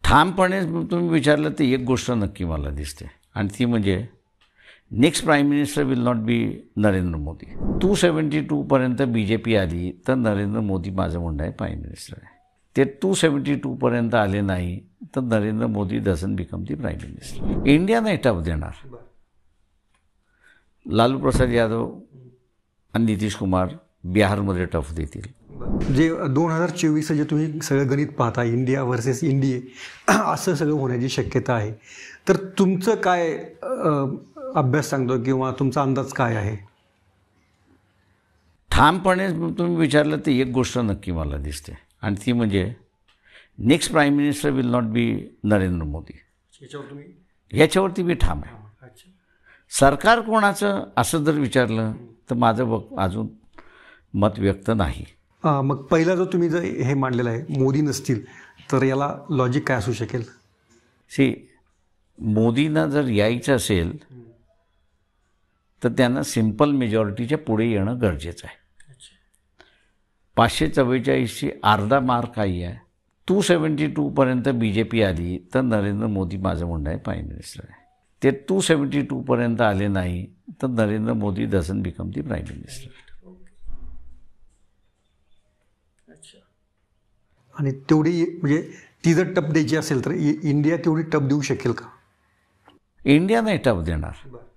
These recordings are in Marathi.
ठामपणे तुम्ही विचारलं तर एक गोष्ट नक्की मला दिसते आणि ती म्हणजे next prime minister will not be Narendra Modi. 272पर्यंत BJP आली तर नरेंद्र मोदी माझं म्हणणं आहे प्राईम मिनिस्टर आहे. ते 272पर्यंत आले नाही तर Narendra Modi doesn't become the prime minister. India नाही टफ देणार. लालू प्रसाद यादव आणि नितीश कुमार बिहारमध्ये टफ देतील. जे 2024 जे तुम्ही सगळं गणित पाहता, इंडिया व्हर्सेस इंडिया असं सगळं होण्याची शक्यता आहे, तर तुमचं काय अभ्यास सांगतो किंवा तुमचा अंदाज काय आहे? ठामपणे तुम्ही विचारलं तर एक गोष्ट नक्की मला दिसते आणि ती म्हणजे next prime minister will not be Narendra Modi. याच्यावरती मी ठाम आहे. सरकार कोणाचं असं जर विचारलं तर माझं अजून मत व्यक्त नाही. मग पहिला जो तुम्ही जर हे मांडलेलं आहे मोदी नसतील तर याला लॉजिक काय असू शकेल? मोदींना जर यायचं असेल तर त्यांना सिंपल मेजॉरिटीच्या पुढे येणं गरजेचं आहे. 544ची अर्धा मार्क काही आहे. 272पर्यंत BJP आली तर नरेंद्र मोदी माझं म्हणणं आहे प्राईम मिनिस्टर आहे. ते 272पर्यंत आले नाही तर Narendra Modi doesn't become the prime minister. आणि तेवढी म्हणजे ती जर टप द्यायची असेल तर इंडिया तेवढी टप देऊ शकेल का? इंडिया नाही टप देणार.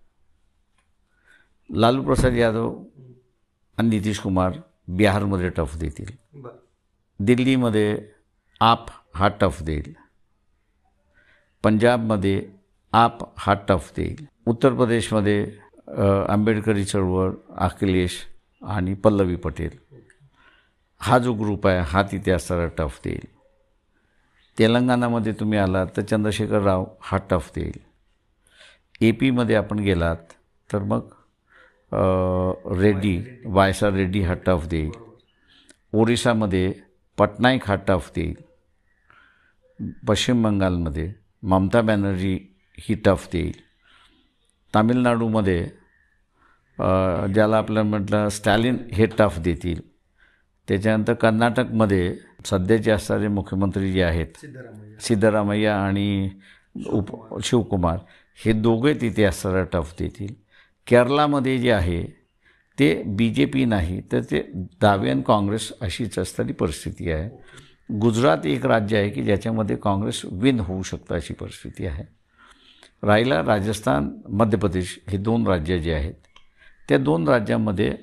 लालू प्रसाद यादव आणि नितीश कुमार बिहारमध्ये टफ देतील. दिल्लीमध्ये आप हा टफ देईल. पंजाबमध्ये आप हा टफ देईल. उत्तर प्रदेशमध्ये आंबेडकरी चळवळ, अखिलेश आणि पल्लवी पटेल हा जो ग्रुप आहे हा तिथे असणारा टफ देईल. तेलंगणामध्ये तुम्ही आलात तर चंद्रशेखर राव हा टफ देईल. AP आपण गेलात तर मग रेड्डी, वायसा रेड्डी हा टफ देईल. ओरिसामध्ये पटनाईक हा टफ देईल. पश्चिम बंगालमध्ये ममता बॅनर्जी ही टफ देईल. तामिळनाडूमध्ये ज्याला आपलं म्हटलं स्टॅलिन हे टफ देतील. त्याच्यानंतर कर्नाटकमध्ये सध्याचे असणारे मुख्यमंत्री जे आहेत सिद्धरामय्या आणि शिवकुमार हे दोघे तिथे असणारा टफ देतील. केरळामध्ये जे आहे ते BJP नाही तर ते डावे आणि काँग्रेस अशीच असणारी परिस्थिती आहे. गुजरात एक राज्य आहे की ज्याच्यामध्ये काँग्रेस विन होऊ शकतं अशी परिस्थिती आहे. राहिला राजस्थान, मध्य प्रदेश हे 2 राज्य जे आहेत त्या 2 राज्यांमध्ये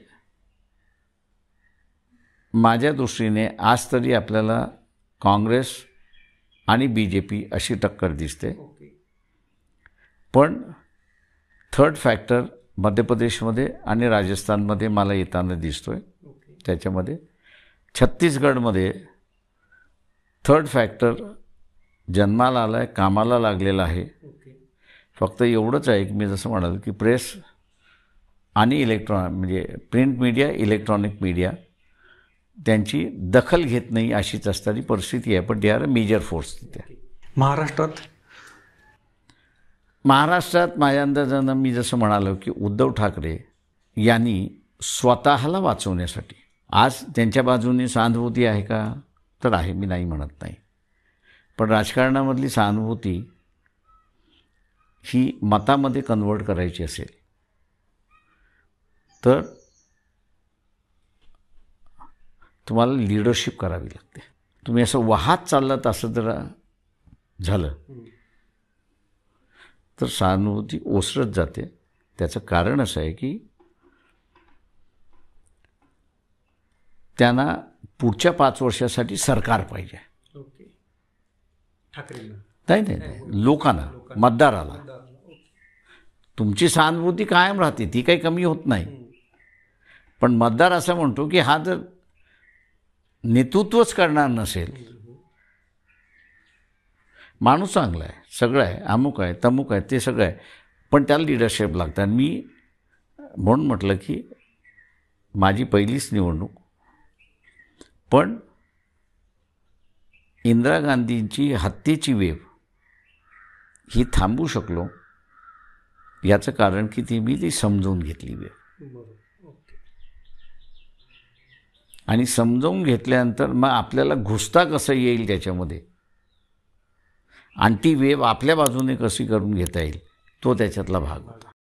माझ्या दृष्टीने आज तरी आपल्याला काँग्रेस आणि BJP अशी टक्कर दिसते. पण थर्ड फॅक्टर मध्य प्रदेशमध्ये आणि राजस्थानमध्ये मला येताना दिसतोय. त्याच्यामध्ये छत्तीसगडमध्ये थर्ड फॅक्टर जन्माला आला आहे, कामाला लागलेला आहे. फक्त एवढंच आहे की मी जसं म्हणाल की प्रेस आणि म्हणजे प्रिंट मीडिया, इलेक्ट्रॉनिक मीडिया त्यांची दखल घेत नाही अशीच असणारी परिस्थिती आहे. पण they are a major force तिथे. महाराष्ट्रात माझ्या अंदाजानं मी जसं म्हणालो की उद्धव ठाकरे यांनी स्वतःला वाचवण्यासाठी आज त्यांच्या बाजूने सहानुभूती आहे का तर आहे, मी नाही म्हणत नाही. पण राजकारणामधली सहानुभूती ही मतामध्ये कन्वर्ट करायची असेल तर तुम्हाला लीडरशिप करावी लागते. तुम्ही असं वाहत चाललात असं जर झालं तर सहानुभूती ओसरत जाते. त्याचं कारण असं आहे की त्यांना पुढच्या 5 वर्षासाठी सरकार पाहिजे. नाही लोकांना, मतदाराला तुमची सहानुभूती कायम राहते, ती काही कमी होत नाही. पण मतदार असं म्हणतो की हा जर नेतृत्वच करणार नसेल, माणूस चांगला आहे, सगळं आहे, अमुक आहे, तमुक आहे, ते सगळं आहे, पण त्याला लिडरशिप लागतं. आणि मी म्हणून म्हटलं की माझी पहिलीच निवडणूक, पण इंदिरा गांधींची हत्येची वेव ही थांबवू शकलो याचं कारण की ती समजून घेतली वेव. आणि समजावून घेतल्यानंतर मग आपल्याला घुसता कसं येईल त्याच्यामध्ये आणि ती वेव आपल्या बाजूने कशी करून घेता येईल तो त्याच्यातला भाग होता.